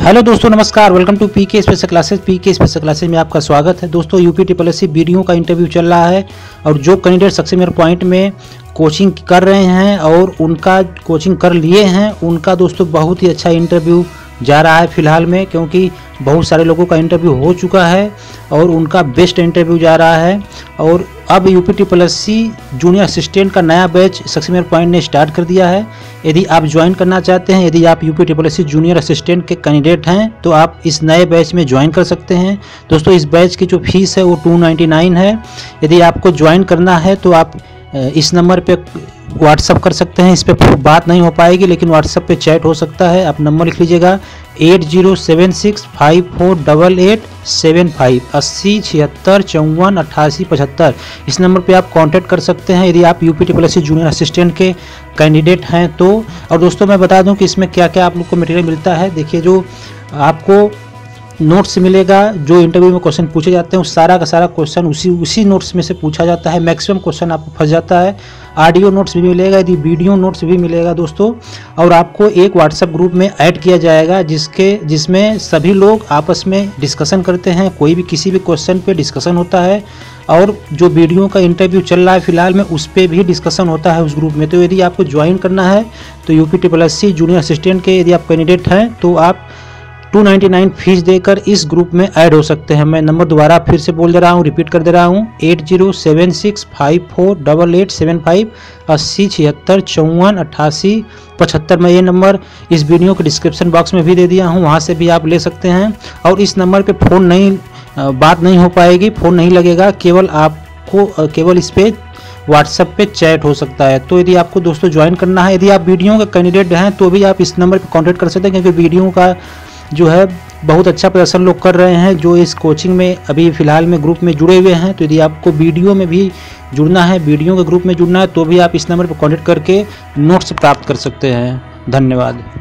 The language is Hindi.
हेलो दोस्तों, नमस्कार। Welcome to PK special classes. PK special classes में आपका स्वागत है। दोस्तों, यूपी ट्रिपल बीडीओ का इंटरव्यू चल रहा है और जो कैंडिडेट सक्सेसर पॉइंट में कोचिंग कर रहे हैं और उनका कोचिंग कर लिए हैं, उनका दोस्तों बहुत ही अच्छा इंटरव्यू जा रहा है फिलहाल में, क्योंकि बहुत सारे लोगों का इंटरव्यू हो चुका है और उनका बेस्ट इंटरव्यू जा रहा है। और अब यूपी ट्रिपल जूनियर असिस्टेंट का नया बैच सक्सेसर पॉइंट ने स्टार्ट कर दिया है। यदि आप ज्वाइन करना चाहते हैं, यदि आप यूपी ट्रिपल जूनियर असिस्टेंट के कैंडिडेट हैं, तो आप इस नए बैच में ज्वाइन कर सकते हैं। दोस्तों, इस बैच की जो फीस है वो 299 है। यदि आपको ज्वाइन करना है तो आप इस नंबर पे व्हाट्सअप कर सकते हैं। इस पर बात नहीं हो पाएगी, लेकिन व्हाट्सअप पे चैट हो सकता है। आप नंबर लिख लीजिएगा 8076548875 80 76 54 88 75। इस नंबर पे आप कांटेक्ट कर सकते हैं यदि आप यूपी ट्रिपल जूनियर असिस्टेंट के कैंडिडेट हैं तो। और दोस्तों, मैं बता दूं कि इसमें क्या क्या आप लोग को मटेरियल मिलता है। देखिए, जो आपको नोट्स मिलेगा, जो इंटरव्यू में क्वेश्चन पूछे जाते हैं, उस सारा का सारा क्वेश्चन उसी नोट्स में से पूछा जाता है। मैक्सिमम क्वेश्चन आपको फंस जाता है। ऑडियो नोट्स भी मिलेगा, यदि वीडियो नोट्स भी मिलेगा दोस्तों। और आपको एक व्हाट्सएप ग्रुप में ऐड किया जाएगा जिसमें सभी लोग आपस में डिस्कशन करते हैं। कोई भी किसी भी क्वेश्चन पे डिस्कशन होता है और जो वीडियो का इंटरव्यू चल रहा है फिलहाल में, उस पर भी डिस्कशन होता है उस ग्रुप में। तो यदि आपको ज्वाइन करना है तो यूपी ट्रिपल जूनियर असिस्टेंट के यदि आप कैंडिडेट हैं तो आप 299 फीस देकर इस ग्रुप में ऐड हो सकते हैं। मैं नंबर दोबारा फिर से बोल दे रहा हूँ, रिपीट कर दे रहा हूँ 8076548875 80 76 54 88 75। मैं ये नंबर इस वीडियो के डिस्क्रिप्शन बॉक्स में भी दे दिया हूँ, वहाँ से भी आप ले सकते हैं। और इस नंबर पे बात नहीं हो पाएगी, फ़ोन नहीं लगेगा, केवल इस पर व्हाट्सएप पे चैट हो सकता है। तो यदि आपको दोस्तों ज्वाइन करना है, यदि आप वीडियो के कैंडिडेट हैं तो भी आप इस नंबर पर कॉन्टैक्ट कर सकते हैं, क्योंकि वीडियो का जो है बहुत अच्छा प्रदर्शन लोग कर रहे हैं जो इस कोचिंग में अभी फ़िलहाल में ग्रुप में जुड़े हुए हैं। तो यदि आपको वीडियो में भी जुड़ना है, वीडियो के ग्रुप में जुड़ना है, तो भी आप इस नंबर पर कॉन्टैक्ट करके नोट्स प्राप्त कर सकते हैं। धन्यवाद।